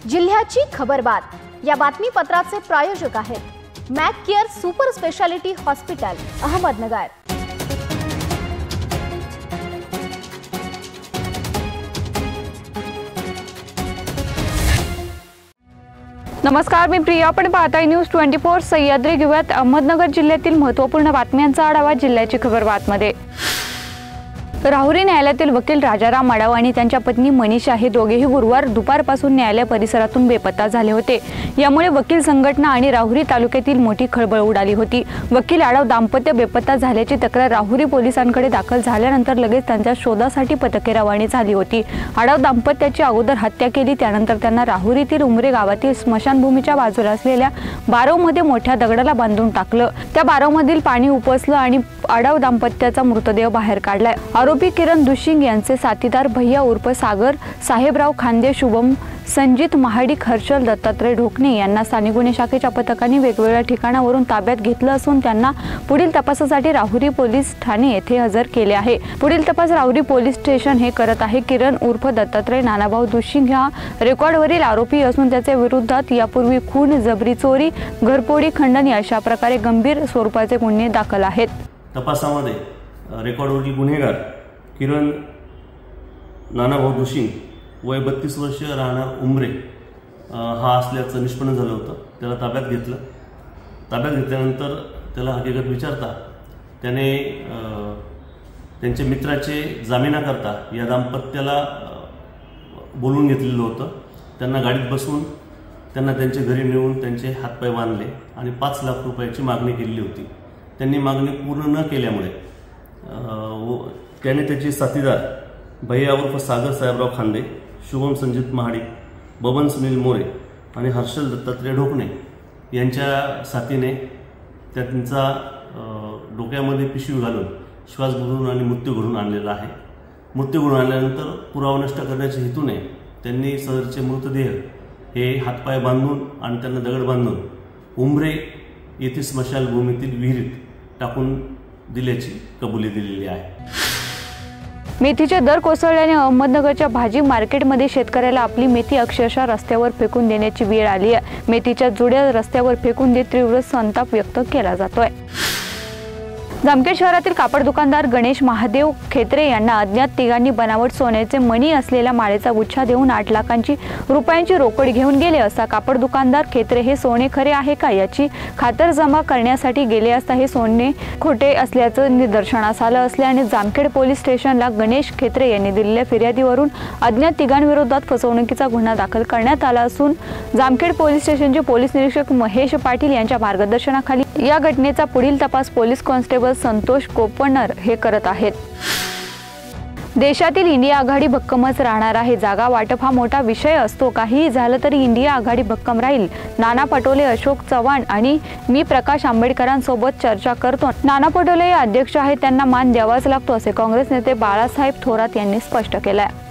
जिल्ह्याची खबरबात या बातमीपत्राचे प्रायोजक आहेत Mac care super speciality hospital Ahmednagar. नमस्कार, मी प्रिया। आपण पाहताय न्यूज 24 सह्याद्री। घेऊयात अहमदनगर जिल्ह्यातील महत्त्वपूर्ण बातम्यांचा आढावा जिल्ह्याची खबरबातमध्ये। राहुरी न्यायालयातील वकील राजाराम आडाव आणि त्यांच्या पत्नी मनीषा हे दोघेही गुरुवार दुपारपासून न्यायालय परिसरातून बेपत्ता झाले होते। यामुळे वकील संघटना आणि राहुरी तालुक्यातील मोठी खळबळ उडाली होती। वकील आडाव दाम्पत्य बेपत्ता झाल्याची तक्रार राहुरी पोलिसांकडे दाखल झाल्यानंतर लगेच त्यांच्या शोधासाठी पथके रवानी झाली होती। आडाव दाम्पत्याची अगोदर हत्या केली, त्यानंतर त्यांना राहुरीतील उमरे गावातील स्मशानभूमीच्या बाजूला असलेल्या बारवमध्ये मोठ्या दगडाला बांधून टाकलं। त्या बारवमधील पाणी उपसलं आणि आडाव दाम्पत्याचा मृतदेह बाहेर काढलाय। आरोपी किरण दुशिंग यांचे साथीदार भैया उर्फ सागर साहेबराव खांदे, शुभम संजित महाडिक, हर्षल दत्तात्रय ढोकणे यांना स्थानिक गुन्हे शाखेच्या पथकाने वेगवेगळ्या ठिकाणावरून ताब्यात घेतलं असून त्यांना पुढील तपासासाठी राहुरी पोलीस ठाणे येथे हजर केले आहे। पुढील तपास राहुरी पोलीस स्टेशन हे करत आहे। किरण उर्फ दत्तात्रय नानाभाऊ दुशिंग हा रेकॉर्डवरील आरोपी असून त्याच्या विरोधात यापूर्वी खून, जबरी चोरी, घरफोडी, खंडणी अशा प्रकारे गंभीर स्वरूपाचे गुन्हे दाखल आहेत। तपासामध्ये रेकॉर्डवरील गुन्हेगार किरण नानाभाऊ दुशिंग वय 32 वर्ष, राहणार उमरे हा असल्याचं निष्पन्न झालं होतं। त्याला ताब्यात घेतलं। ताब्यात घेतल्यानंतर त्याला हकीकत विचारता त्याने त्यांच्या मित्राचे जामिनाकरता या दाम्पत्याला बोलवून घेतलेलं होतं। त्यांना गाडीत बसवून त्यांना त्यांच्या घरी नेऊन त्यांचे हातपाय बांधले आणि 5 लाख रुपयाची मागणी केलेली होती। त्यांनी मागणी पूर्ण न केल्यामुळे त्याने त्याचे साथीदार भैया उर्फ सागर साहेबराव खांदे, शुभम संजित महाडिक, बबन सुनील मोरे आणि हर्षल दत्तात्रय ढोकणे यांच्या साथीने त्यांचा डोक्यामध्ये पिशवी घालून श्वास बुडवून आणि मृत्यू घडवून आणलेला आहे। मृत्यू घडवून आणल्यानंतर पुरावा नष्ट करण्याच्या हेतूने त्यांनी सदरचे मृतदेह हे हातपाय बांधून आणि त्यांना दगड बांधून उमरे येथे स्मशानभूमीतील विहिरीत टाकून दिल्याची कबुली दिलेली आहे। मेथीचे दर कोसळल्याने अहमदनगरच्या भाजी मार्केटमध्ये शेतकऱ्याला आपली मेथी अक्षरशः रस्त्यावर फेकून देण्याची वेळ आली आहे। मेथीच्या जुड्या रस्त्यावर फेकून देत तीव्र संताप व्यक्त केला जातोय। जामखेड शहरातील कापड दुकानदार गणेश महादेव खेत्रे यांना अज्ञात तिघांनी बनावट सोन्याचे मणी असलेल्या माळेचा गुच्छा देऊन 8 लाखांची रुपयांची रोकड घेऊन गेले असता कापड दुकानदार खेत्रे हे सोने खरे आहे का याची खातरजमा करण्यासाठी गेले असता हे सोने खोटे असल्याचं निदर्शनास आलं असल्याने जामखेड पोलीस स्टेशनला गणेश खेत्रे यांनी दिलेल्या फिर्यादीवरून अज्ञात तिघांविरोधात फसवणुकीचा गुन्हा दाखल करण्यात आला असून जामखेड पोलीस स्टेशनचे पोलीस निरीक्षक महेश पाटील यांच्या मार्गदर्शनाखाली या घटनेचा पुढील तपास पोलीस कॉन्स्टेबल संतोष कोपणर हे करत आहेत। देशातील इंडिया आघाडी भक्कमच राहणार आहे। जागा वाटप हा मोठा विषय असतो। काहीही झालं तरी इंडिया आघाडी भक्कम राहील। नाना पटोले, अशोक चव्हाण आणि मी प्रकाश आंबेडकरांसोबत चर्चा करतो। नाना पटोले हे अध्यक्ष आहेत, त्यांना मान द्यावाच लागतो असे काँग्रेस नेते बाळासाहेब थोरात यांनी स्पष्ट केले आहे।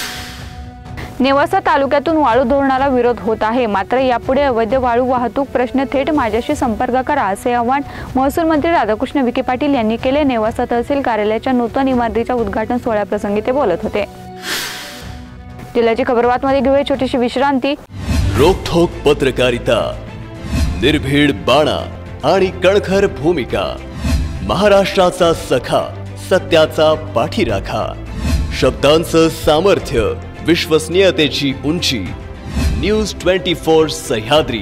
नेवासा तालुक्यातून वाळू धोरणाला विरोध होत आहे, मात्र यापुढे अवैध वाळू वाहतूक प्रश्न थेट माझ्याशी संपर्क करा असे आवाहन महसूल मंत्री राधाकृष्ण विखे पाटील यांनी केले। नेवासा तहसील कार्यालयाच्या नूतन इमारतीच्या उद्घाटन सोहळ्याप्रसंगी ते बोलत होते। जिल्ह्याची खबरबातमध्ये घेऊया छोटीशी विश्रांती। रोखोक पत्रकारिता, निर्भीड बाणा आणि कणखर भूमिका, महाराष्ट्राचा सखा, सत्याचा पाठीराखा, शब्दांचं सामर्थ्य, विश्वसनीयतेची उंची, न्यूज 24 सह्याद्री।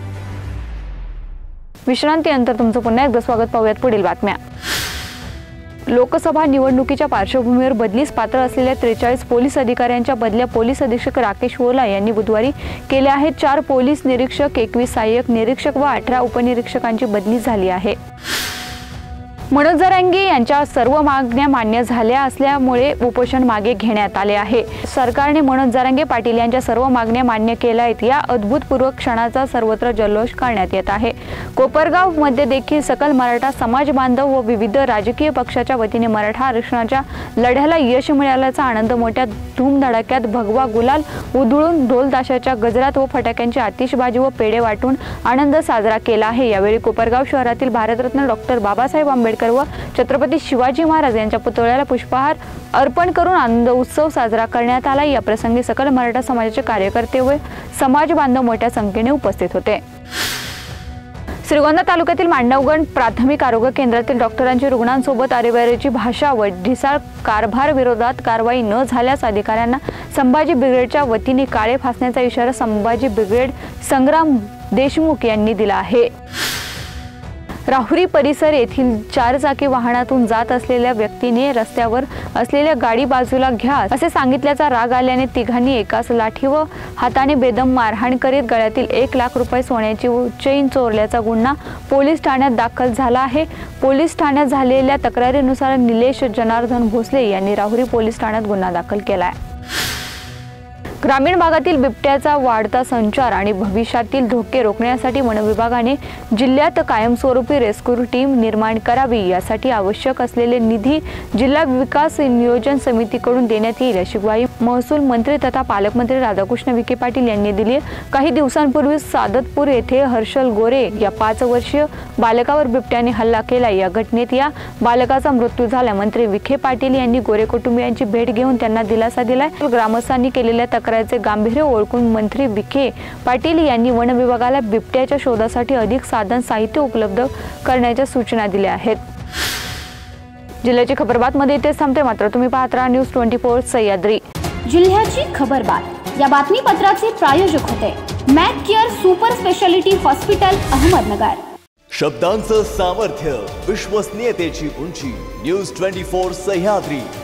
विश्रांतीनंतर तुमचं पुन्हा एकदा स्वागत। पाहूयात पुढील बातम्या। लोकसभा निवडणुकीच्या पार्श्वभूमीवर बदलीस पात्र असलेल्या 43 पोलीस अधिकाऱ्यांच्या बदल्या पोलीस अधीक्षक राकेश वोला यांनी बुधवारी केल्या आहेत। 4 पोलीस निरीक्षक, 21 सहाय्यक निरीक्षक व 18 उपनिरीक्षकांची बदली झाली आहे। मनोज जरांगे यांच्या सर्व मागण्या मान्य झाल्या असल्यामुळे उपोषण मागे घेण्यात आले आहे। सरकारने मनोज जरांगे पाटील यांच्या सर्व मागण्या मान्य केल्या आहेत। या अभूतपूर्व क्षणाचा सर्वत्र जल्लोष करण्यात येत आहे। कोपरगाव मध्ये देखील सकल मराठा समाज बांधव व विविध राजकीय पक्षाच्या वतीने मराठा आरक्षणाच्या लढ्याला यश मिळाल्याचा आनंद मोठ्या धूमधडाक्यात भगवा गुलाल उधळून ढोल ताशाच्या गजरात व फटाक्यांची आतिषबाजी व पेढे वाटून आनंद साजरा केला आहे। यावेळी कोपरगाव शहरातील भारतरत्न डॉक्टर बाबासाहेब आंबेडकर आंबेडकर व छत्रपती शिवाजी महाराज यांच्या पुतळ्याला पुष्पहार अर्पण करून आनंद उत्सव साजरा करण्यात आला। या प्रसंगी सकल मराठा समाजाचे कार्यकर्ते व समाज बांधव मोठ्या संख्येने उपस्थित होते। श्रीगोंदा तालुक्यातील मांडवगण प्राथमिक आरोग्य केंद्रातील डॉक्टरांची रुग्णांसोबत अरेबरेची भाषा व ढिसाळ कारभार विरोधात कारवाई न झाल्यास अधिकाऱ्यांना संभाजी ब्रिगेडच्या वतीने काळे फासण्याचा इशारा संभाजी ब्रिगेड संग्राम देशमुख यांनी दिला आहे। राहुरी परिसर येथील 4 चाकी वाहनातून जात असलेल्या व्यक्तीने रस्त्यावर असलेल्या गाडी बाजूला घ्या असे सांगितल्याचा राग आल्याने तिघांनी एकाच लाठी व हाताने बेदम मारहाण करीत गळ्यातील 1 लाख रुपये सोन्याची चेन चोरल्याचा गुन्हा पोलीस ठाण्यात दाखल झाला आहे। पोलीस ठाण्यात झालेल्या तक्रारीनुसार निलेश जनार्दन भोसले यांनी राहुरी पोलीस ठाण्यात गुन्हा दाखल केला आहे। ग्रामीण भागातील बिबट्याचा वाढता संचार आणि भविष्यातील धोके रोखण्यासाठी वन विभागाने जिल्ह्यात कायमस्वरूपी रेस्क्यू टीम निर्माण करावी, यासाठी आवश्यक असलेले निधी जिल्हा विकास नियोजन समितीकडून देण्यात येईल अशी ग्वाही महसूल मंत्री तथा पालकमंत्री राधाकृष्ण विखे पाटील यांनी दिली। काही दिवसांपूर्वी सादतपूर येथे हर्षल गोरे या 5 वर्षीय बालकावर बिबट्याने हल्ला केला। या घटनेत या बालकाचा मृत्यू झाला। मंत्री विखे पाटील यांनी गोरे कुटुंबियांची भेट घेऊन त्यांना दिलासा दिलाय। ग्रामस्थांनी केलेल्या तक्रारीचे गांभीर्य ओळखून मंत्री विखे पाटील यांनी वन विभागाला बिबट्याच्या शोधासाठी अधिक साधन साहित्य उपलब्ध करण्याच्या सूचना दिल्या आहेत। जिल्ह्याची खबरबातमध्ये इथेच थांबते, मात्र तुम्ही पाहत राहा न्यूज 24 सह्याद्री। जिल्ह्याची खबरबात या बातमीपत्राचे प्रायोजक होते Mac care super speciality hospital Ahmednagar. शब्दांचं सामर्थ्य, विश्वसनीयतेची उंची, न्यूज 24 सह्याद्री।